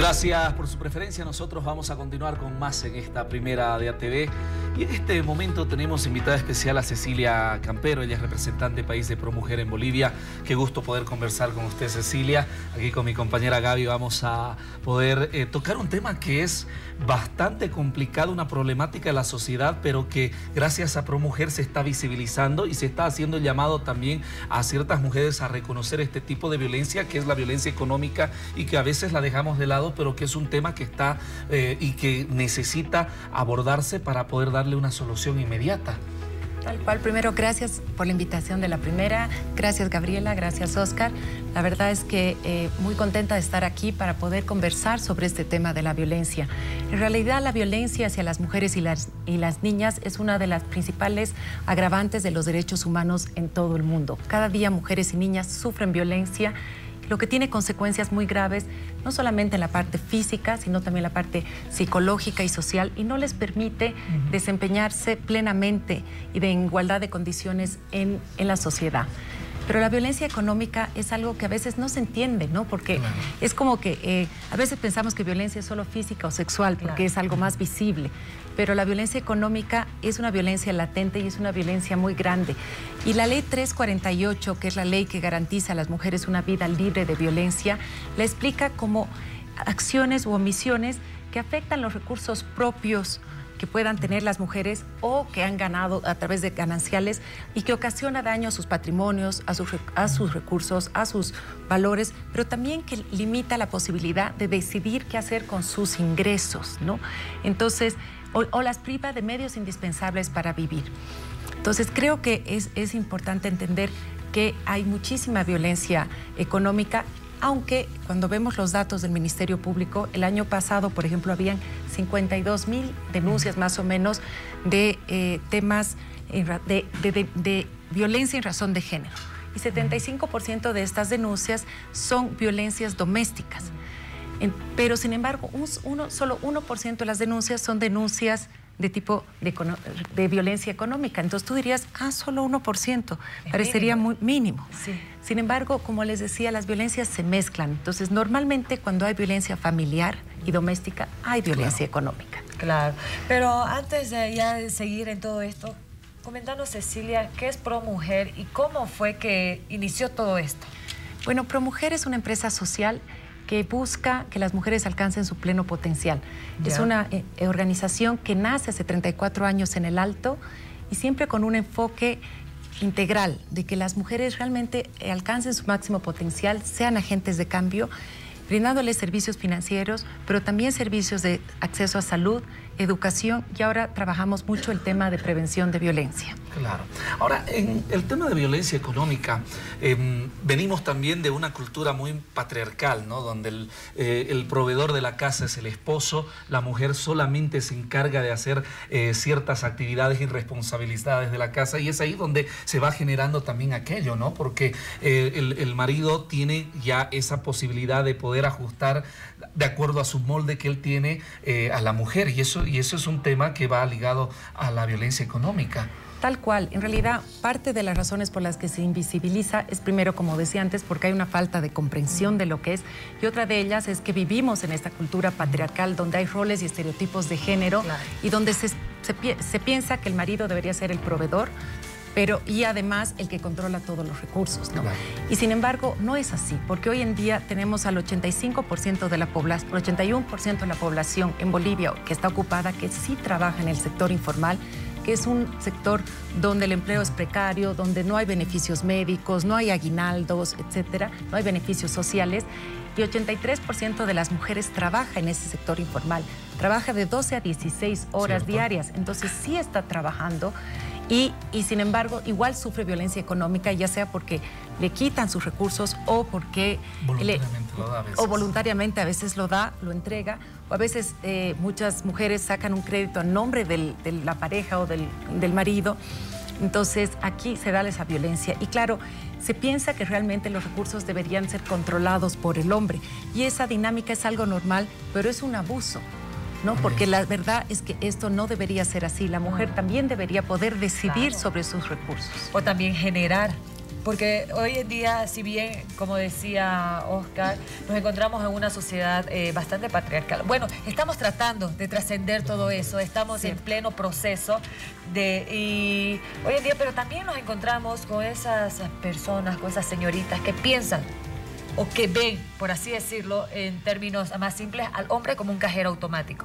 Gracias por su preferencia. Nosotros vamos a continuar con más en esta primera de ATV. Y en este momento tenemos invitada especial a Cecilia Campero. Ella es representante país de ProMujer en Bolivia. Qué gusto poder conversar con usted, Cecilia. Aquí con mi compañera Gaby vamos a poder tocar un tema que es bastante complicado, una problemática de la sociedad, pero que gracias a ProMujer se está visibilizando y se está haciendo el llamado también a ciertas mujeres a reconocer este tipo de violencia, que es la violencia económica, y que a veces la dejamos de lado, pero que es un tema que está y que necesita abordarse para poder darle una solución inmediata. Tal cual. Primero, gracias por la invitación de la primera. Gracias, Gabriela. Gracias, Oscar. La verdad es que muy contenta de estar aquí para poder conversar sobre este tema de la violencia. En realidad, la violencia hacia las mujeres y las niñas es una de las principales agravantes de los derechos humanos en todo el mundo. Cada día mujeres y niñas sufren violencia, lo que tiene consecuencias muy graves, no solamente en la parte física, sino también en la parte psicológica y social, y no les permite desempeñarse plenamente y de igualdad de condiciones en la sociedad. Pero la violencia económica es algo que a veces no se entiende, ¿no? Porque es como que a veces pensamos que violencia es solo física o sexual, porque es algo más visible. Pero la violencia económica es una violencia latente y es una violencia muy grande. Y la ley 348, que es la ley que garantiza a las mujeres una vida libre de violencia, la explica como acciones u omisiones que afectan los recursos propios que puedan tener las mujeres o que han ganado a través de gananciales y que ocasiona daño a sus patrimonios, a sus recursos, a sus valores, pero también que limita la posibilidad de decidir qué hacer con sus ingresos, ¿no? Entonces, o las priva de medios indispensables para vivir. Entonces, creo que es importante entender que hay muchísima violencia económica, aunque cuando vemos los datos del Ministerio Público, el año pasado, por ejemplo, habían 52,000 denuncias más o menos de temas de violencia en razón de género. Y 75% de estas denuncias son violencias domésticas. Pero, sin embargo, solo 1% de las denuncias son denuncias de tipo de violencia económica. Entonces tú dirías, solo 1%, parecería muy mínimo. Sí. Sin embargo, como les decía, las violencias se mezclan. Entonces, normalmente cuando hay violencia familiar y doméstica, hay violencia económica. Claro, pero antes de seguir en todo esto, comentanos, Cecilia, ¿qué es ProMujer y cómo fue que inició todo esto? Bueno, ProMujer es una empresa social que busca que las mujeres alcancen su pleno potencial. Es una organización que nace hace 34 años en el Alto y siempre con un enfoque integral de que las mujeres realmente alcancen su máximo potencial, sean agentes de cambio, brindándoles servicios financieros, pero también servicios de acceso a salud, educación, y ahora trabajamos mucho el tema de prevención de violencia. Claro. Ahora, en el tema de violencia económica, venimos también de una cultura muy patriarcal, ¿no? Donde el proveedor de la casa es el esposo, la mujer solamente se encarga de hacer ciertas actividades y responsabilidades de la casa, y es ahí donde se va generando también aquello, ¿no? Porque el marido tiene ya esa posibilidad de poder ajustar de acuerdo a su molde que él tiene a la mujer, y eso es un tema que va ligado a la violencia económica. Tal cual. En realidad, parte de las razones por las que se invisibiliza es, primero, como decía antes, porque hay una falta de comprensión de lo que es, y otra de ellas es que vivimos en esta cultura patriarcal donde hay roles y estereotipos de género, y donde se piensa que el marido debería ser el proveedor, y además el que controla todos los recursos, ¿no? Y sin embargo, no es así, porque hoy en día tenemos al 85% de la población, 81% de la población en Bolivia que está ocupada, que sí trabaja en el sector informal, que es un sector donde el empleo es precario, donde no hay beneficios médicos, no hay aguinaldos, etcétera, no hay beneficios sociales, y 83% de las mujeres trabaja en ese sector informal, trabaja de 12 a 16 horas diarias, entonces sí está trabajando. Y sin embargo, igual sufre violencia económica, ya sea porque le quitan sus recursos o porque voluntariamente a veces lo da, lo entrega, o a veces muchas mujeres sacan un crédito a nombre de la pareja o del marido. Entonces aquí se da esa violencia y claro, se piensa que realmente los recursos deberían ser controlados por el hombre, y esa dinámica es algo normal, pero es un abuso, ¿no? Porque la verdad es que esto no debería ser así. La mujer también debería poder decidir sobre sus recursos. O también generar Porque hoy en día, si bien, como decía Oscar, nos encontramos en una sociedad bastante patriarcal. Bueno, estamos tratando de trascender todo eso, estamos en pleno proceso y hoy en día, pero también nos encontramos con esas personas, con esas señoritas que piensan o que ven, por así decirlo, en términos más simples, al hombre como un cajero automático.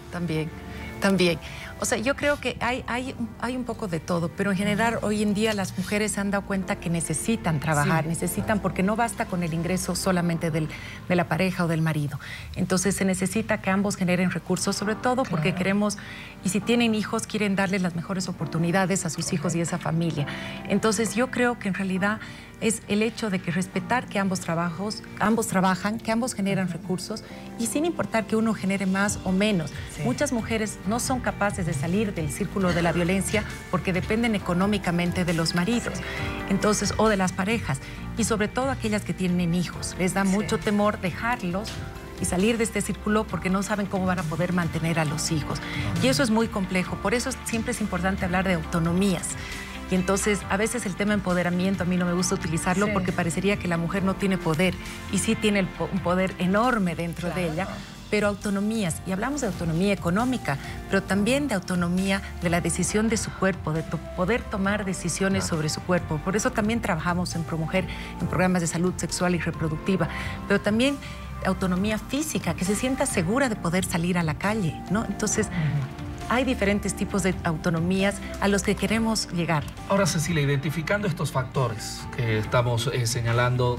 También. O sea, yo creo que hay un poco de todo, pero en general hoy en día las mujeres se han dado cuenta que necesitan trabajar, porque no basta con el ingreso solamente de la pareja o del marido. Entonces se necesita que ambos generen recursos, sobre todo porque queremos, y si tienen hijos, quieren darles las mejores oportunidades a sus hijos y a esa familia. Entonces yo creo que en realidad es el hecho de que respetar que ambos trabajan, que ambos generan recursos y sin importar que uno genere más o menos. Muchas mujeres no son capaces de salir del círculo de la violencia porque dependen económicamente de los maridos, entonces, o de las parejas, y sobre todo aquellas que tienen hijos. Les da mucho temor dejarlos y salir de este círculo porque no saben cómo van a poder mantener a los hijos. Y eso es muy complejo, por eso siempre es importante hablar de autonomías. Y entonces, a veces el tema empoderamiento, a mí no me gusta utilizarlo porque parecería que la mujer no tiene poder, y sí tiene un poder enorme dentro de ella, pero autonomías, y hablamos de autonomía económica, pero también de autonomía de la decisión de su cuerpo, de poder tomar decisiones sobre su cuerpo. Por eso también trabajamos en ProMujer, en programas de salud sexual y reproductiva, pero también autonomía física, que se sienta segura de poder salir a la calle, ¿no? Entonces, hay diferentes tipos de autonomías a los que queremos llegar. Ahora, Cecilia, identificando estos factores que estamos señalando,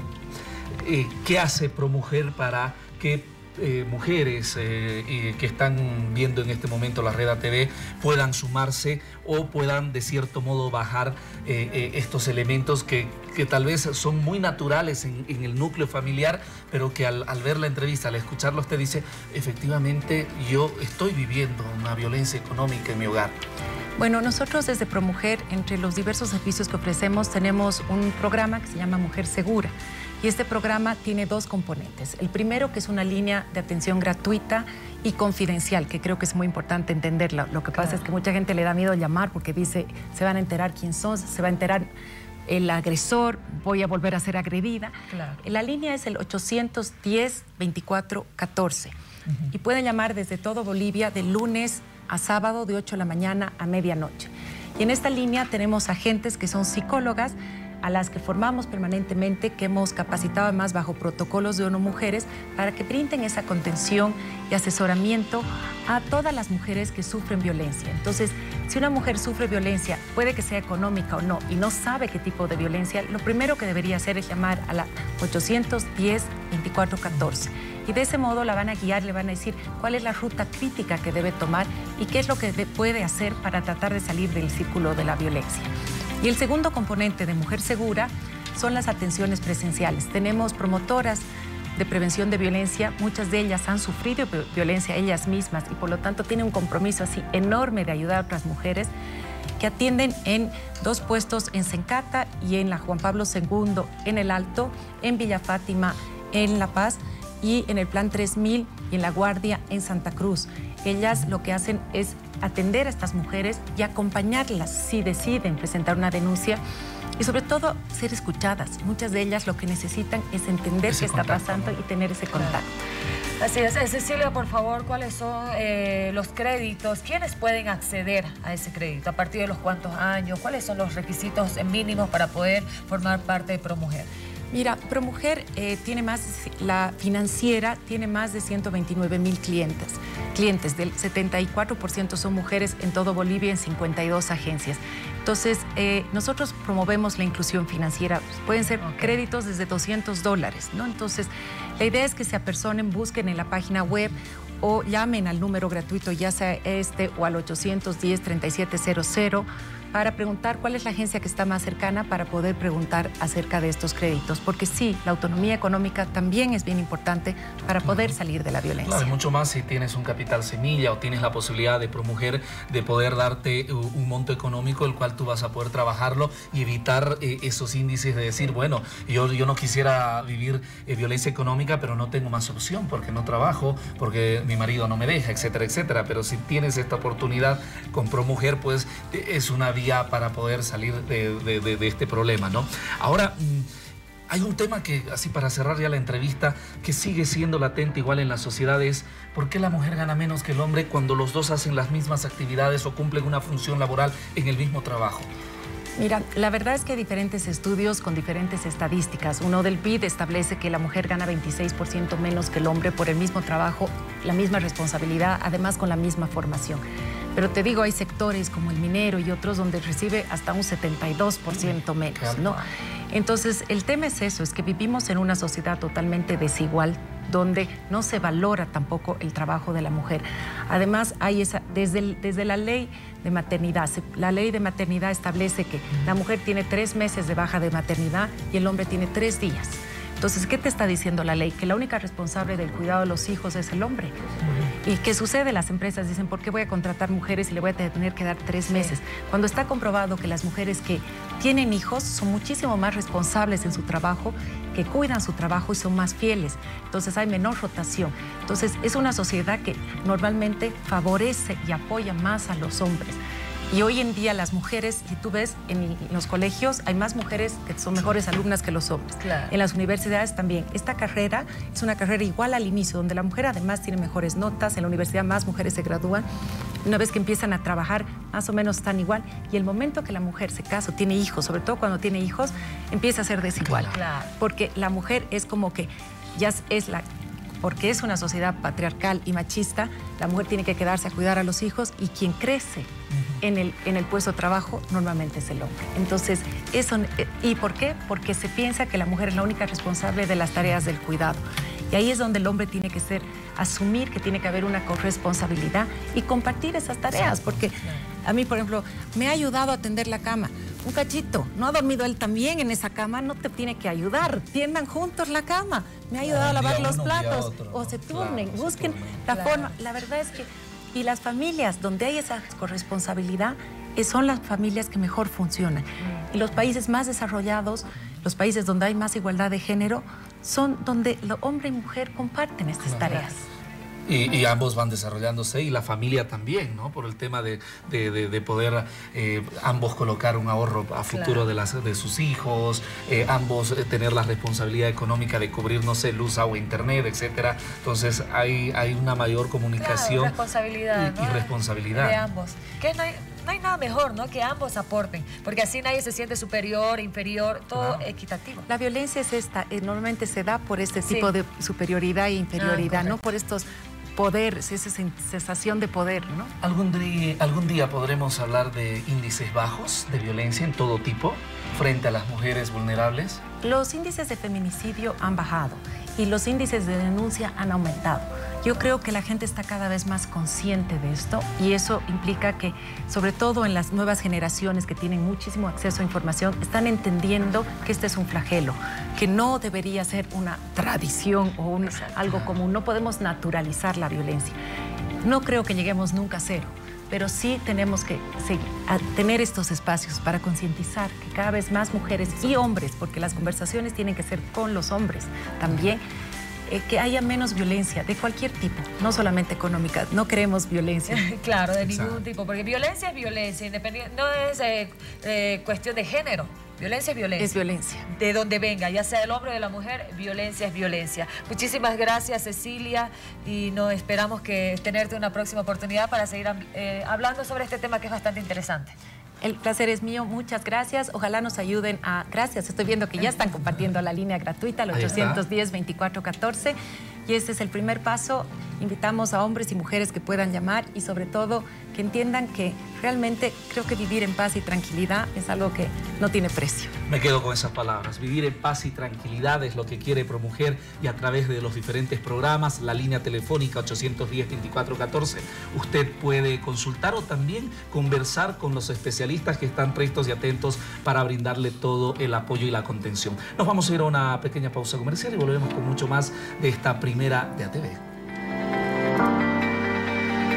¿qué hace ProMujer para que mujeres que están viendo en este momento la Red ATV puedan sumarse o puedan de cierto modo bajar estos elementos que tal vez son muy naturales en el núcleo familiar, pero que al ver la entrevista, al escucharlo, usted dice, efectivamente yo estoy viviendo una violencia económica en mi hogar? Bueno, nosotros desde ProMujer, entre los diversos servicios que ofrecemos, tenemos un programa que se llama Mujer Segura. Y este programa tiene dos componentes. El primero, que es una línea de atención gratuita y confidencial, que creo que es muy importante entenderla. Lo que pasa es que mucha gente le da miedo llamar porque dice, se van a enterar quién son, se va a enterar el agresor, voy a volver a ser agredida. La línea es el 810-2414. Y pueden llamar desde todo Bolivia de lunes a sábado de 8 de la mañana a medianoche. Y en esta línea tenemos agentes que son psicólogas, a las que formamos permanentemente, que hemos capacitado además bajo protocolos de ONU Mujeres para que brinden esa contención y asesoramiento a todas las mujeres que sufren violencia. Entonces, si una mujer sufre violencia, puede que sea económica o no, y no sabe qué tipo de violencia, lo primero que debería hacer es llamar a la 810-2414. Y de ese modo la van a guiar, le van a decir cuál es la ruta crítica que debe tomar y qué es lo que puede hacer para tratar de salir del círculo de la violencia. Y el segundo componente de Mujer Segura son las atenciones presenciales. Tenemos promotoras de prevención de violencia, muchas de ellas han sufrido violencia ellas mismas y por lo tanto tienen un compromiso así enorme de ayudar a otras mujeres, que atienden en dos puestos en Sencata y en la Juan Pablo II en El Alto, en Villa Fátima en La Paz y en el Plan 3000 y en La Guardia en Santa Cruz. Ellas lo que hacen es atender a estas mujeres y acompañarlas si deciden presentar una denuncia y sobre todo ser escuchadas. Muchas de ellas lo que necesitan es entender qué está pasando, ¿no? Y tener ese contacto. Así es. Cecilia, por favor, ¿cuáles son los créditos? ¿Quiénes pueden acceder a ese crédito? ¿A partir de los cuántos años? ¿Cuáles son los requisitos mínimos para poder formar parte de ProMujer? Mira, ProMujer la financiera tiene más de 129,000 clientes. Del 74% son mujeres en todo Bolivia, en 52 agencias. Entonces, nosotros promovemos la inclusión financiera. Pueden ser créditos desde $200, ¿no? Entonces, la idea es que se apersonen, busquen en la página web o llamen al número gratuito, ya sea este o al 810-3700, para preguntar cuál es la agencia que está más cercana para poder preguntar acerca de estos créditos. Porque sí, la autonomía económica también es bien importante para poder salir de la violencia. Claro, mucho más si tienes un capital semilla o tienes la posibilidad de ProMujer de poder darte un monto económico el cual tú vas a poder trabajarlo y evitar esos índices de decir, bueno, yo no quisiera vivir violencia económica, pero no tengo más opción porque no trabajo, porque mi marido no me deja, etcétera, etcétera. Pero si tienes esta oportunidad con ProMujer, pues es una vía para poder salir de este problema, ¿no? Ahora, hay un tema que, así para cerrar ya la entrevista, que sigue siendo latente igual en la sociedad, es ¿por qué la mujer gana menos que el hombre cuando los dos hacen las mismas actividades o cumplen una función laboral en el mismo trabajo? Mira, la verdad es que hay diferentes estudios con diferentes estadísticas. Uno del BID establece que la mujer gana 26% menos que el hombre por el mismo trabajo, la misma responsabilidad, además con la misma formación. Pero te digo, hay sectores como el minero y otros donde recibe hasta un 72% menos, ¿no? Entonces, el tema es eso, es que vivimos en una sociedad totalmente desigual, donde no se valora tampoco el trabajo de la mujer. Además, hay desde la ley de maternidad, la ley de maternidad establece que la mujer tiene 3 meses de baja de maternidad y el hombre tiene 3 días. Entonces, ¿qué te está diciendo la ley? Que la única responsable del cuidado de los hijos es el hombre. ¿Y qué sucede? Las empresas dicen, ¿por qué voy a contratar mujeres y le voy a tener que dar 3 meses? Cuando está comprobado que las mujeres que tienen hijos son muchísimo más responsables en su trabajo, que cuidan su trabajo y son más fieles. Entonces hay menor rotación. Entonces es una sociedad que normalmente favorece y apoya más a los hombres. Y hoy en día las mujeres, si tú ves en los colegios, hay más mujeres que son mejores alumnas que los hombres. Claro. En las universidades también. Esta carrera es una carrera igual al inicio, donde la mujer además tiene mejores notas. En la universidad más mujeres se gradúan. Una vez que empiezan a trabajar, más o menos están igual. Y el momento que la mujer se casa o tiene hijos, sobre todo cuando tiene hijos, empieza a ser desigual. Claro. Porque la mujer es como que ya es la... Porque es una sociedad patriarcal y machista, la mujer tiene que quedarse a cuidar a los hijos y quien crece en el puesto de trabajo normalmente es el hombre. Entonces, eso, ¿y por qué? Porque se piensa que la mujer es la única responsable de las tareas del cuidado. Y ahí es donde el hombre tiene que asumir que tiene que haber una corresponsabilidad y compartir esas tareas. Porque a mí, por ejemplo, me ha ayudado a tender la cama. Un cachito, no ha dormido él también en esa cama, no te tiene que ayudar. Tiendan juntos la cama. Me ha ayudado a lavar los platos. O se turnen, busquen la forma. La verdad es que, y las familias donde hay esa corresponsabilidad, son las familias que mejor funcionan. Y los países más desarrollados, los países donde hay más igualdad de género, son donde hombre y mujer comparten estas tareas. Y ambos van desarrollándose y la familia también, ¿no? Por el tema de poder ambos colocar un ahorro a futuro de sus hijos, ambos tener la responsabilidad económica de cubrir, no sé, luz, agua, internet, etcétera. Entonces hay una mayor comunicación responsabilidad, y responsabilidad de ambos. Que no hay nada mejor, ¿no? Que ambos aporten, porque así nadie se siente superior, inferior, todo equitativo. La violencia es esta, normalmente se da por este tipo de superioridad e inferioridad, no por estos poderes, esa sensación de poder, ¿no? ¿Algún día podremos hablar de índices bajos de violencia en todo tipo frente a las mujeres vulnerables? Los índices de feminicidio han bajado y los índices de denuncia han aumentado. Yo creo que la gente está cada vez más consciente de esto y eso implica que, sobre todo en las nuevas generaciones que tienen muchísimo acceso a información, están entendiendo que este es un flagelo, que no debería ser una tradición o algo común. No podemos naturalizar la violencia. No creo que lleguemos nunca a cero, pero sí tenemos que tener estos espacios para concientizar que cada vez más mujeres y hombres, porque las conversaciones tienen que ser con los hombres también, que haya menos violencia de cualquier tipo, no solamente económica. No queremos violencia. Claro, de ningún tipo, porque violencia es violencia, no es cuestión de género. Violencia es violencia. Es violencia. De donde venga, ya sea del hombre o de la mujer, violencia es violencia. Muchísimas gracias, Cecilia, y nos esperamos que tenerte una próxima oportunidad para seguir hablando sobre este tema que es bastante interesante. El placer es mío, muchas gracias. Ojalá nos ayuden a... Gracias, estoy viendo que ya están compartiendo la línea gratuita, el 810-2414. Y este es el primer paso. Invitamos a hombres y mujeres que puedan llamar y sobre todo que entiendan que realmente creo que vivir en paz y tranquilidad es algo que no tiene precio. Me quedo con esas palabras. Vivir en paz y tranquilidad es lo que quiere ProMujer y a través de los diferentes programas, la línea telefónica 810-2414, usted puede consultar o también conversar con los especialistas que están prestos y atentos para brindarle todo el apoyo y la contención. Nos vamos a ir a una pequeña pausa comercial y volvemos con mucho más de esta primera de ATV.